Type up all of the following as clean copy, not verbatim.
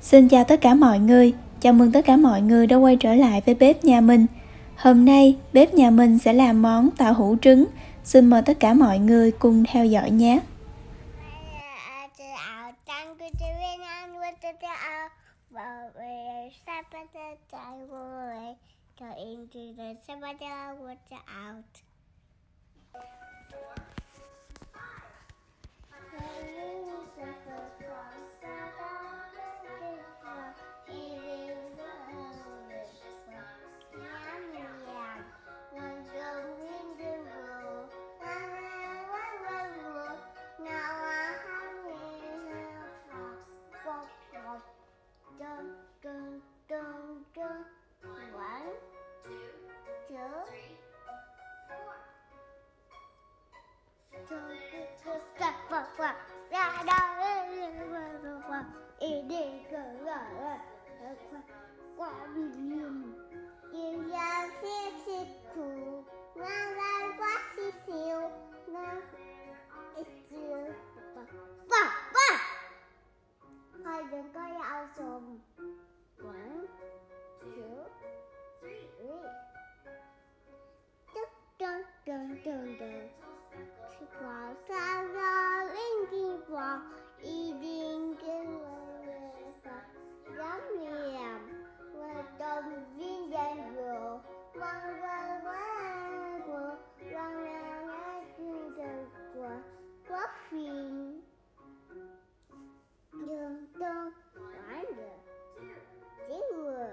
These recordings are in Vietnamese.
Xin chào tất cả mọi người, chào mừng tất cả mọi người đã quay trở lại với bếp nhà mình. Hôm nay, bếp nhà mình sẽ làm món tàu hũ trứng. Xin mời tất cả mọi người cùng theo dõi nhé. Đừng có dạo dùm. 1, 2, 3. Dun dun dun dun. Quả sao ra linh kỳ quả y đinh kinh và giám nghiệm và đồng viên danh vừa mang ra quá vừa mang ra ngay từ đầu của quá phiền đường đông quán được tiếng vừa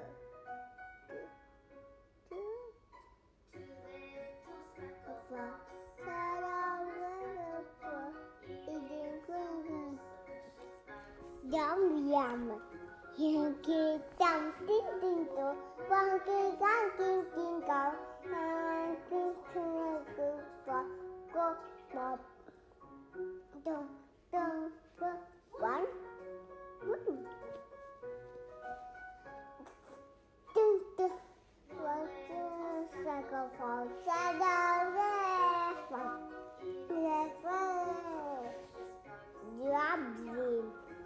giống yam hiện kỳ trong tiếng tin tổ quan kỳ gan kinh kinh cầu kinh thương cứ có cô một đông đông đông quán tương tự quán sẽ có phòng xa đâu ra phòng lẹ phơ dám gì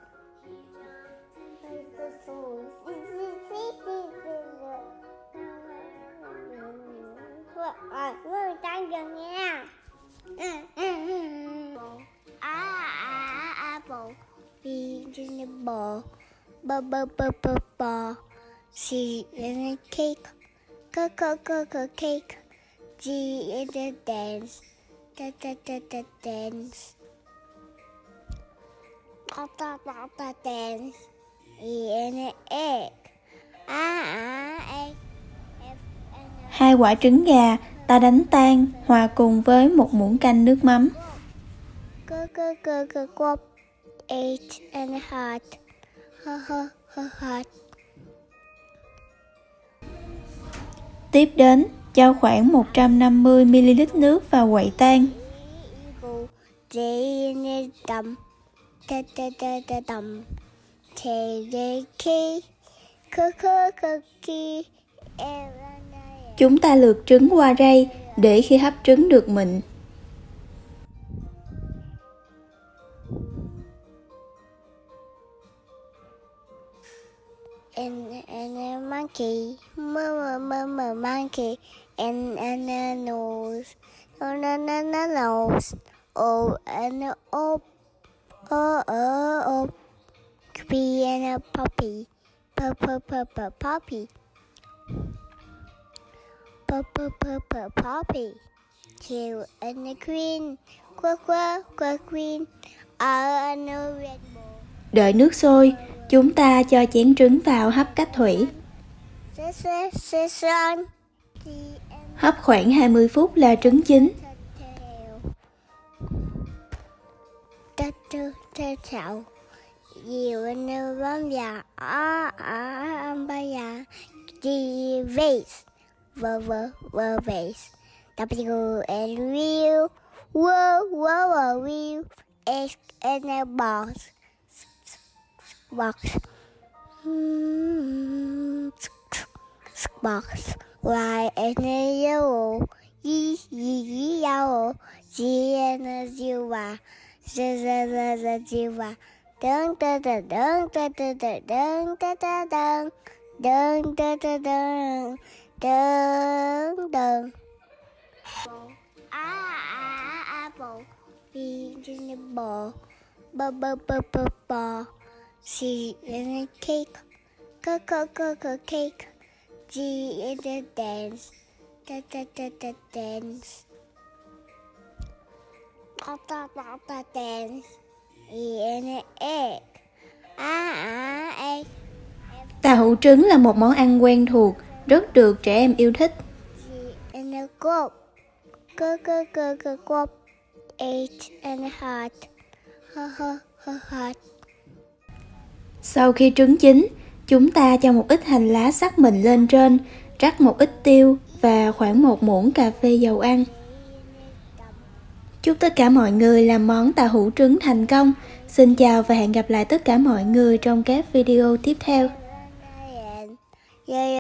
Người ta dừng nha. Apple, B in the ball, b, C in the cake, cake, G in the dance, dance, dance, E in the egg, egg. Hai quả trứng gà ta đánh tan hòa cùng với một muỗng canh nước mắm. Quop 8 and a half. Hot. Tiếp đến, cho khoảng 150ml nước vào quậy tan. Chúng ta lượt trứng qua rây để khi hấp trứng được mịn. And a monkey, monkey, and a nose, nose, oh, and a oh, be and a puppy, puppy, puppy, two and a queen, queen, and a red ball. Đợi nước sôi, chúng ta cho chén trứng vào hấp cách thủy. Hấp khoảng 20 phút là trứng chín. Vase. W and wheel, wheel, X and a box. Box. Y and a yellow, yellow, Z and a zebra, zebra, Dun dun dun dun dun dun dun dun dun dun dun dun dun dun dun. Apple. B in the ball. Ball. C in the cake. Cake. G in the dance. Dance. Dance. E in the egg. Egg. Tàu hũ trứng là một món ăn quen thuộc, rất được trẻ em yêu thích. G in the globe. Globe. H in the heart. Heart. Sau khi trứng chín, chúng ta cho một ít hành lá sắc mịn lên trên, rắc một ít tiêu và khoảng 1 muỗng cà phê dầu ăn. Chúc tất cả mọi người làm món tàu hũ trứng thành công. Xin chào và hẹn gặp lại tất cả mọi người trong các video tiếp theo.